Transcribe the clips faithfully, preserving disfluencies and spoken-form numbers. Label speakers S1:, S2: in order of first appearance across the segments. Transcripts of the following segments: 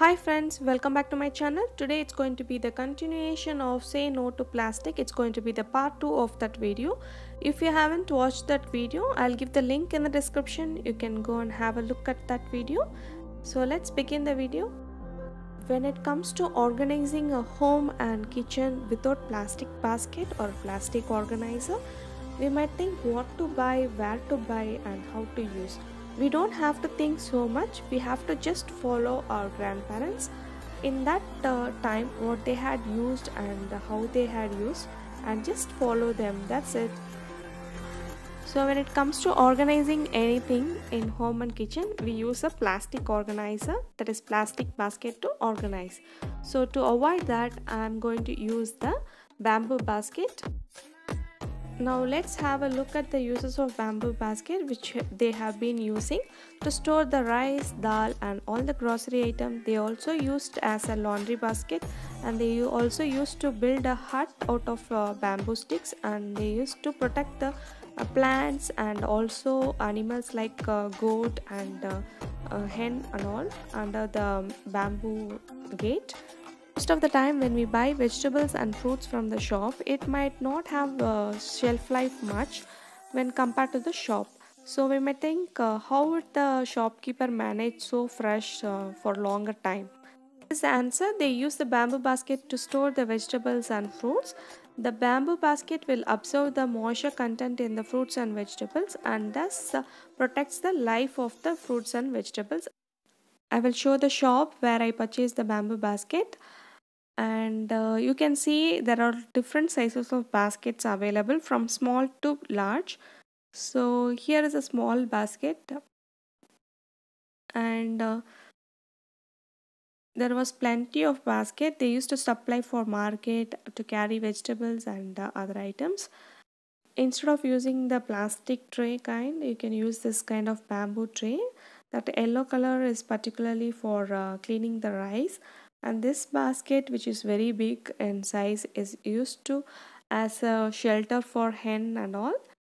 S1: Hi friends, welcome back to my channel. Today it's going to be the continuation of Say No to Plastic. It's going to be the part two of that video. If you haven't watched that video, I'll give the link in the description. You can go and have a look at that video. So let's begin the video. When it comes to organizing a home and kitchen without plastic basket or plastic organizer, we might think what to buy, where to buy, and how to use. We don't have to think so much, we have to just follow our grandparents in that uh, time what they had used and how they had used, and just follow them. That's it. So when it comes to organizing anything in home and kitchen, we use a plastic organizer, that is plastic basket, to organize. So to avoid that, I'm going to use the bamboo basket. Now let's have a look at the uses of bamboo basket which they have been using to store the rice, dal and all the grocery items. They also used as a laundry basket, and they also used to build a hut out of uh, bamboo sticks, and they used to protect the uh, plants and also animals like uh, goat and uh, uh, hen and all under the bamboo gate. Most of the time when we buy vegetables and fruits from the shop, it might not have uh, shelf life much when compared to the shop. So we may think, uh, how would the shopkeeper manage so fresh uh, for longer time? This answer, they use the bamboo basket to store the vegetables and fruits. The bamboo basket will absorb the moisture content in the fruits and vegetables, and thus uh, protects the life of the fruits and vegetables. I will show the shop where I purchased the bamboo basket, and uh, you can see there are different sizes of baskets available from small to large. So here is a small basket, and uh, there was plenty of basket they used to supply for market to carry vegetables and uh, other items. Instead of using the plastic tray kind, you can use this kind of bamboo tray. That yellow color is particularly for uh, cleaning the rice, and this basket, which is very big in size, is used to as a shelter for hen and all.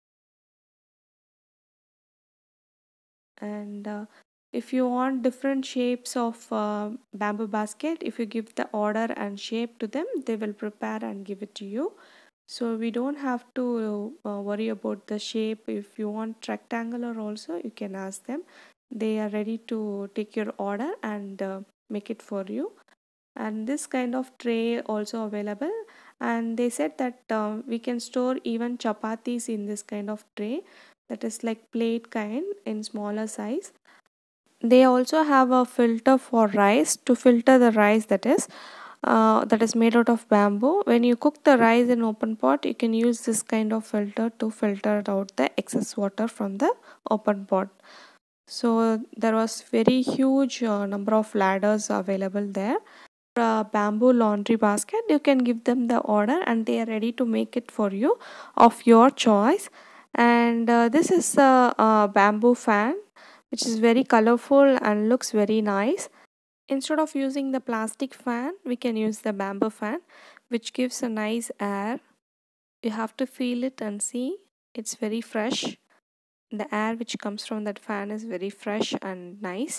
S1: And uh, if you want different shapes of uh, bamboo basket, if you give the order and shape to them, they will prepare and give it to you. So we don't have to uh, worry about the shape. If you want rectangular also, you can ask them. They are ready to take your order and uh, make it for you. And this kind of tray also available, and they said that uh, we can store even chapatis in this kind of tray, that is like plate kind in smaller size. They also have a filter for rice, to filter the rice, that is uh, that is made out of bamboo. When you cook the rice in open pot, you can use this kind of filter to filter out the excess water from the open pot. So there was very huge uh, number of ladders available there. A bamboo laundry basket, you can give them the order and they are ready to make it for you of your choice. And uh, this is a, a bamboo fan which is very colorful and looks very nice. Instead of using the plastic fan, we can use the bamboo fan, which gives a nice air. You have to feel it and see, it's very fresh. The air which comes from that fan is very fresh and nice.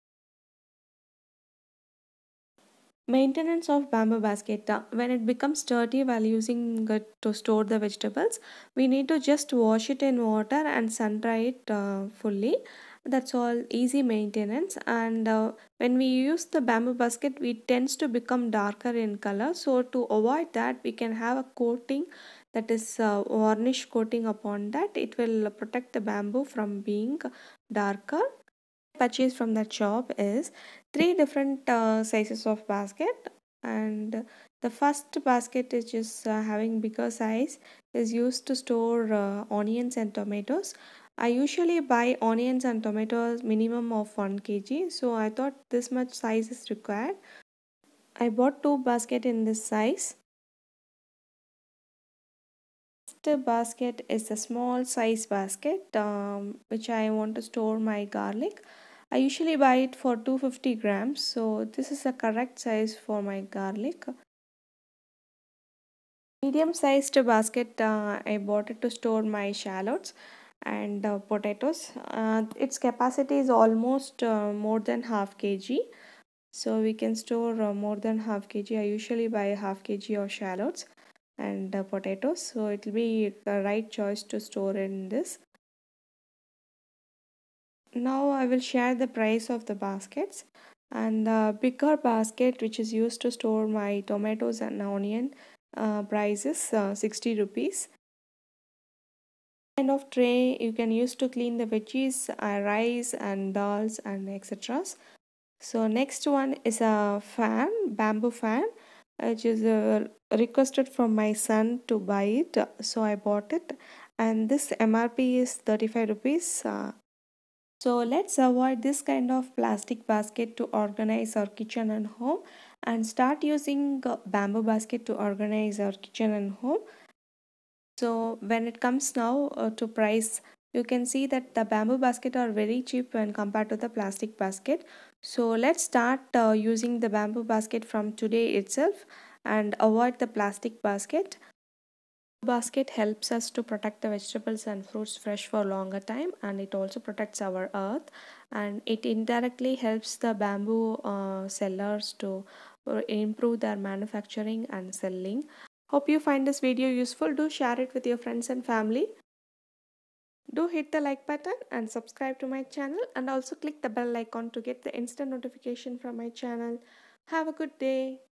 S1: Maintenance of bamboo basket. Uh, when it becomes dirty while using it to store the vegetables, we need to just wash it in water and sun dry it uh, fully. That's all, easy maintenance. And uh, when we use the bamboo basket, it tends to become darker in color. So to avoid that, we can have a coating, that is uh, varnish coating upon that. It will protect the bamboo from being darker. Purchased from that shop is three different uh, sizes of basket, and the first basket is just uh, having bigger size, is used to store uh, onions and tomatoes. I usually buy onions and tomatoes minimum of one kilogram, so I thought this much size is required. I bought two basket in this size. Next basket is a small size basket, um, which I want to store my garlic. I usually buy it for two hundred fifty grams, so this is the correct size for my garlic. Medium sized basket, uh, I bought it to store my shallots and uh, potatoes. Uh, its capacity is almost uh, more than half kg. So we can store uh, more than half kg. I usually buy half kg of shallots and uh, potatoes, so it will be the right choice to store in this. Now I will share the price of the baskets, and the bigger basket which is used to store my tomatoes and onion uh, price is uh, sixty rupees. Kind of tray you can use to clean the veggies, uh, rice and dals and etc. So next one is a fan, bamboo fan, which is uh, requested from my son to buy it, so I bought it, and this M R P is thirty-five rupees. Uh, so let's avoid this kind of plastic basket to organize our kitchen and home, and start using uh, bamboo basket to organize our kitchen and home. So when it comes now uh, to price, you can see that the bamboo basket are very cheap when compared to the plastic basket. So let's start uh, using the bamboo basket from today itself and avoid the plastic basket. Basket helps us to protect the vegetables and fruits fresh for longer time, and it also protects our earth, and it indirectly helps the bamboo uh, sellers to uh, improve their manufacturing and selling. Hope you find this video useful. Do share it with your friends and family. Do hit the like button and subscribe to my channel, and also click the bell icon to get the instant notification from my channel. Have a good day.